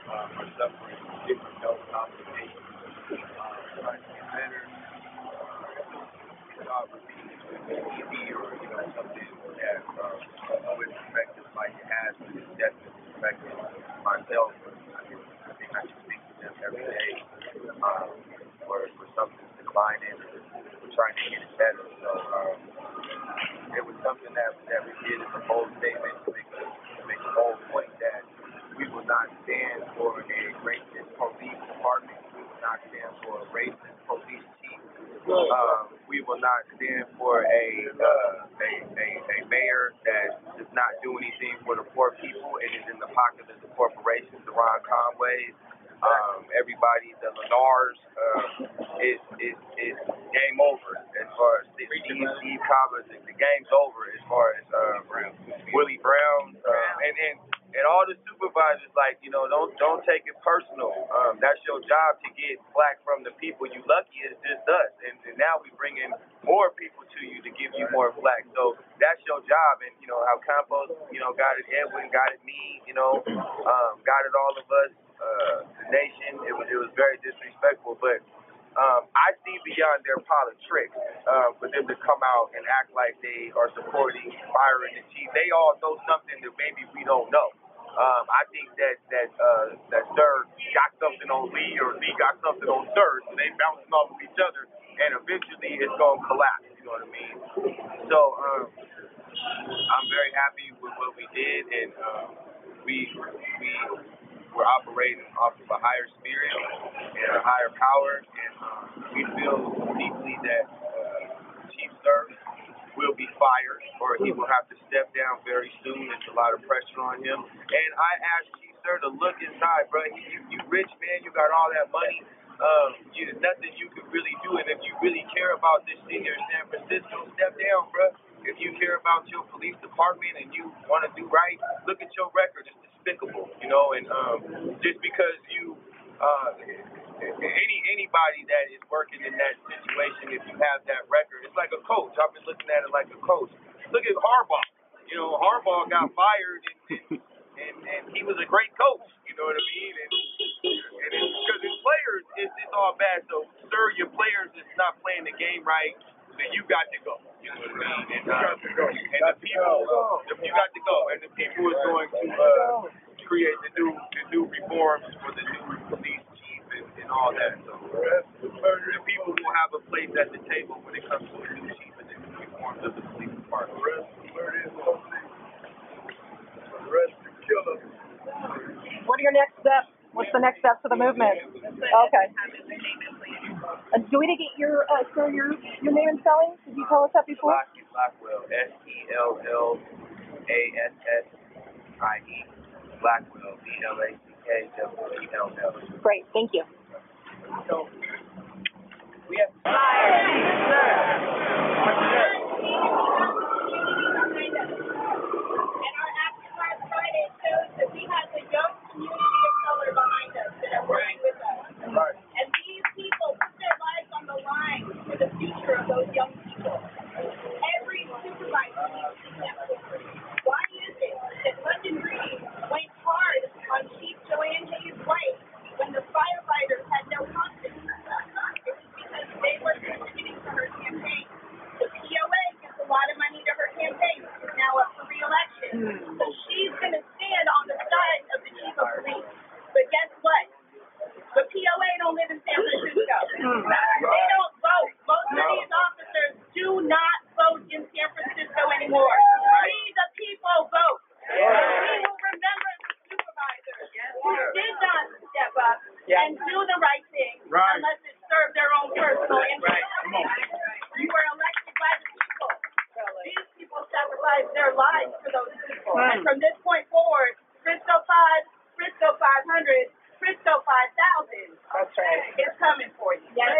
are suffering from different health complications, trying to get better. Job would be easy or something that would affect us like it has, but it's definitely affected myself. I think I should speak to them every day for something's declining. We're trying to get it better. So it was something that we did as a bold statement to make a bold point that we will not stand for a racist police department. We will not stand for a racist police chief. We will not stand for a mayor that does not do anything for the poor people and is in the pocket of the corporations, the Ron Conways, everybody, the Lennars. Is game over as far as Steve Cobber. The game's over as far as Willie Brown and all the supervisors. Like, don't take it personal. That's your job to get flack from the people. You lucky it's just us, and now we bring in more people to you to give you more flack. So that's your job. And how Campos got it, Edwin got it, me got it, all of us, the nation. It was very disrespectful, but I see beyond their politics for them to come out and act like they are supporting firing the chief. They all know something that maybe we don't know. I think that Suhr got something on Lee, or Lee got something on Suhr, so they bouncing off of each other, and eventually it's gonna collapse. You know what I mean? So I'm very happy with what we did, and we're operating off of a higher spirit and a higher power, and we feel deeply that Chief Suhr will be fired, or he will have to step down very soon. There's a lot of pressure on him. And I asked Chief Suhr to look inside, bro. You rich, man. You got all that money. There's nothing you can really do. And if you really care about this thing here in San Francisco, step down, bro. If you care about your police department and you want to do right, look at your record. It's despicable, And just because you, anybody that is working in that situation, if you have that record, it's like a coach. I've been looking at it like a coach. Look at Harbaugh. Harbaugh got fired, and he was a great coach. You know what I mean? And it's because his players, it's all bad. So, Suhr, your players is not playing the game right. Then you got to go. You know what I mean? And the people, you got to go. And the people is going to create the new reforms for the new police chief and all that. So the people will have a place at the table when it comes to the new chief and the new reforms of the police department. What are your next steps? What's the next steps of the movement? Okay. Do we need to get your name and spelling? Did you tell us that before? Blackwell, Shellassie. Blackwell, BLACKWELL. Great, thank you. So we have And our action last Friday shows that we have a young community of color behind us that are working with us. Right. And these people put their lives on the line for the future of those young people. Every supervisor needs to step forward. Why is it that London Reed went hard on Chief Joanne Hayes' wife when the firefighters had no confidence? It was because they were contributing to her campaign. The POA gives a lot of money to her campaign. She's now up for re-election. So she's going to stand on the side of the chief of police. But guess what? The POA don't live in San Francisco. They don't vote. Most of these officers do not vote in San Francisco anymore. We, the people, vote. We will remember the supervisors who did not step up and do the right thing unless it served their own personal interest. You were elected by the people. These people sacrificed their lives for those people. And from this point forward, Frisco 5, Frisco 500, Frisco 5,000. That's right. It's coming for you. Yes.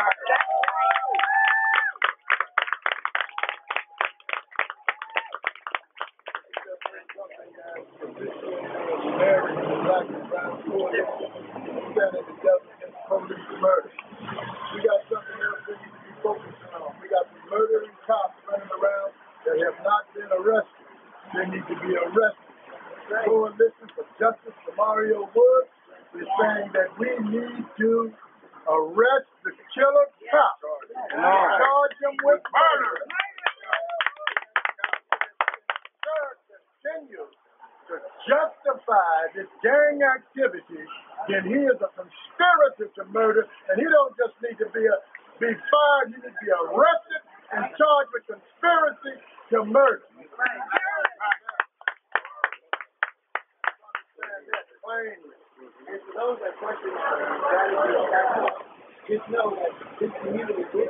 We got something else we need to be focusing on. We got the murdering cops running around that have not been arrested. They need to be arrested. Coalition for Justice for Mario Woods saying that we need to arrest the killer cop and charge him with murder. Sir continues to justify this gang activity, then he is a conspirator to murder, and he don't just need to be fired, he needs to be arrested and charged with conspiracy to murder. Plainly. And for those that question that, just know that this community is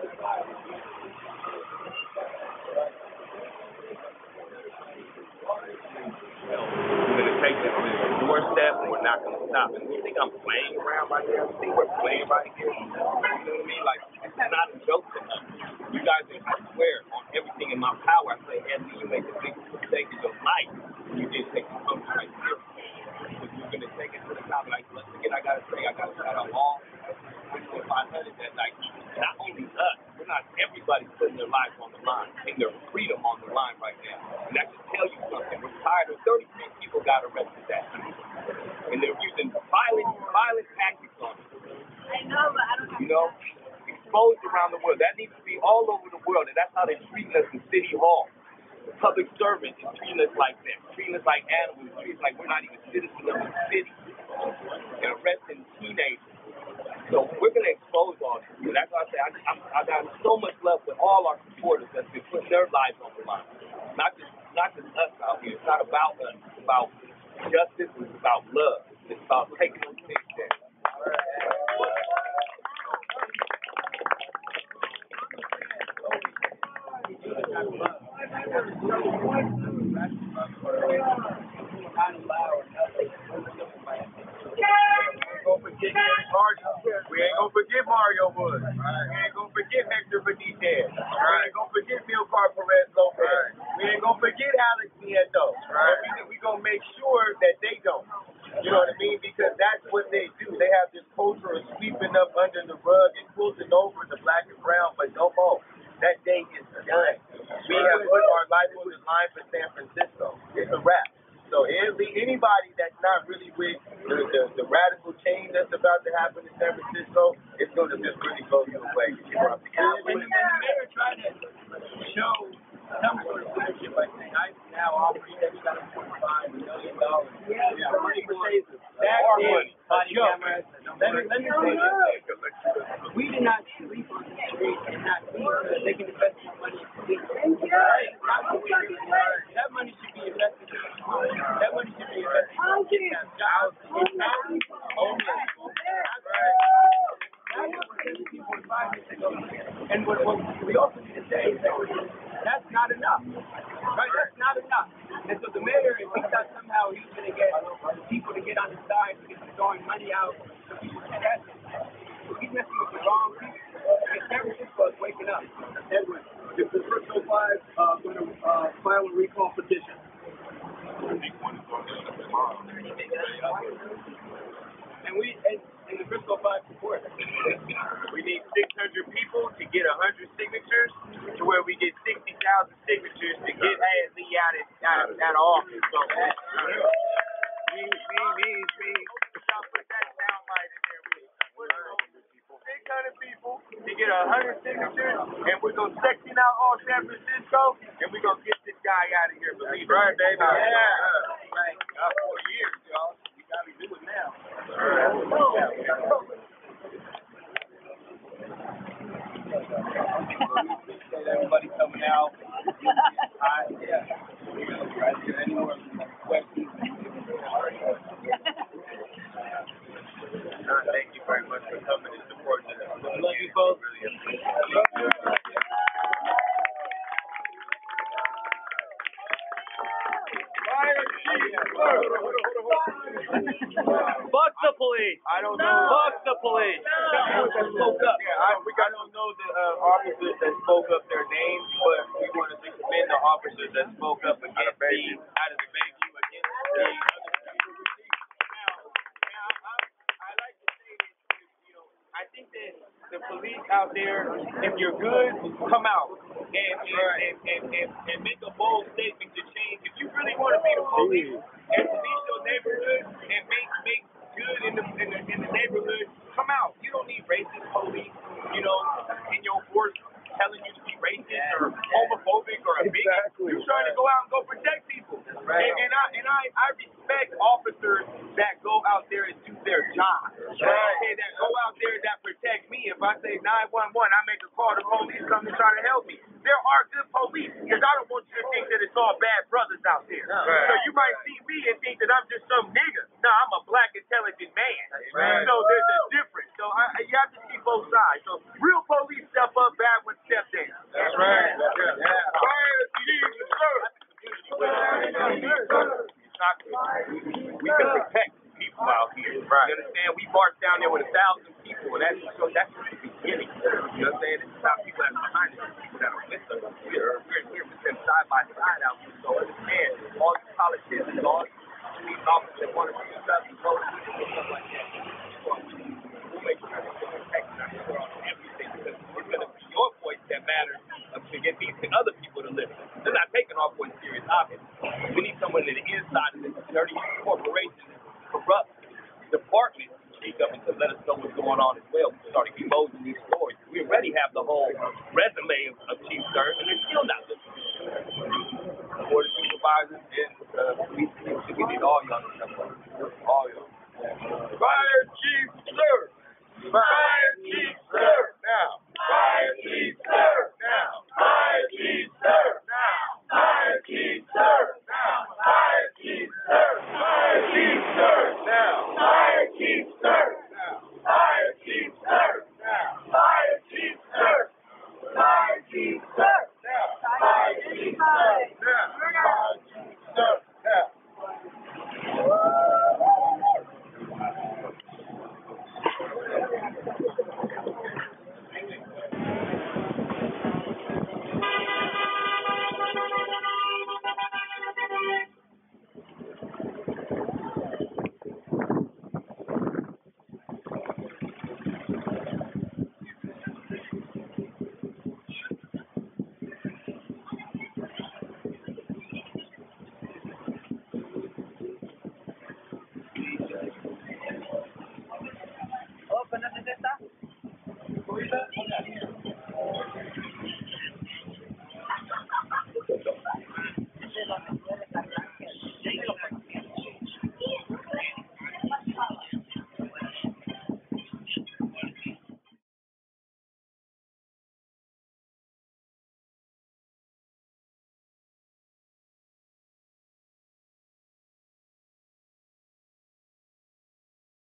We're going to take this to the doorstep, and we're not going to stop. And you think I'm playing around right here? You think we're playing right here? You know what I mean? Like, it's not a joke to us. You guys, I swear on everything in my power, I say, Anthony, you make the biggest mistake of your life. You didn't take the coach right here. Because you're going to take it to the top. Like, once again, I got to say, I got to shout out all Frisco 500 that, like, not only us, we're not everybody putting their lives on the line, and their freedom on the line right now. And that should tell you something. We're tired of 33 people got arrested that night. And they're using violent tactics on us. I know, but I don't have You know? Exposed around the world. That needs to be all over the world, and that's how they're treating us in City Hall. The public servant is treating us like that, treating us like animals, treating us like we're not even citizens of the city, and arresting teenagers. So we're going to expose all this. And that's why I say I got so much love for all our supporters that's been putting their lives on the line. Not just us out here. It's not about us. It's about justice. It's about love. It's about taking those things there. We ain't gonna forget Mario Woods. We ain't gonna forget Hector Benitez. We ain't gonna forget Milcar Perez Lopez. We ain't gonna forget Alex Nieto. We gonna make sure that they don't. You know what I mean? Because that's what they do. They have this culture of sweeping up under the rug and quilting over the black and brown, but no more. That day is done. We have put our life on the line for San Francisco. It's a wrap. So anybody that's not really with the radical change that's about to happen in San Francisco, it's going to just really blow you away. And the mayor tried to show some sort of leadership by saying, I now offer you $7.5 million. Yeah, money for tasers. That is body cameras. Let me say this. We did not sleep on the street and not eat so that they can invest their money in police. That money should be invested in schools. That money should be invested in getting them jobs, in housing, homeless. That's what people in 5 years ago. And what we also need to say is that that's not enough. Right? That's not enough. And so the mayor, if he thought somehow he's going to get people to get on his side because he's throwing money out so people can have it, he's messing with the wrong people. And San Francisco is waking up. Edwin, if the Frisco Five going to file a recall petition? I think one is going to be tomorrow. And the Frisco Five support. We need 600 people to get 100 signatures to where we get 60,000 signatures to get Lee out of office. So, me. Y'all put that soundbite in there. 600 people to get 100 signatures, and we're going to section out all San Francisco, and we're going to get this guy out of here. Believe right, baby. Yeah. Right. 4 years, y'all. We got to do it now. Everybody coming out. Any more questions? Thank you very much for coming and supporting us. Love you both. Really appreciate it. Fuck the police. I don't know. Fuck the police. That spoke up. I don't know the officers that spoke up their names, but we want to commend the officers that spoke up against out of the Bayview against the other people we see. Now, I like to say that, I think that the police out there, if you're good, come out and make a bold statement to change. If you really want to be the police and police your neighborhood and make good hood, in the neighborhood, come out. You don't need racist police, you know, in your force telling you to be racist or homophobic or a bigot. You're trying to go out and go protect people. I respect officers that go out there and do their job. Okay, that go out there that protect me. If I say 911, I make a call to police come to try to help me. There are good police, because I don't want you to think that it's all bad brothers out there. So you might see me and think that I'm just some nigga. No, I'm a black intelligent man. So there's a difference. So you have to see both sides. So real police step up, bad ones step down. That's right. We can protect people out here. You understand? We marched down there with 1,000 people, and that's just the beginning. You know what I'm saying? It's not people that's behind us, it's people that are with us. We're with them side by side out here. So understand, all these politicians, all these police officers that want to do stuff and vote and stuff like that. We'll make sure that we're protecting ourselves on everything, because it's going to be your voice that matters to get these other people to listen. They're not taking our voice serious, obviously. We need someone in the inside of this dirty corporation, corrupt department to speak up and to let us know what's going on as well. We start exposing these stories. We already have the whole resume of Chief Suhr, and they're still not listening. Board of supervisors and police, we need all y'all to step up. All y'all. Fire!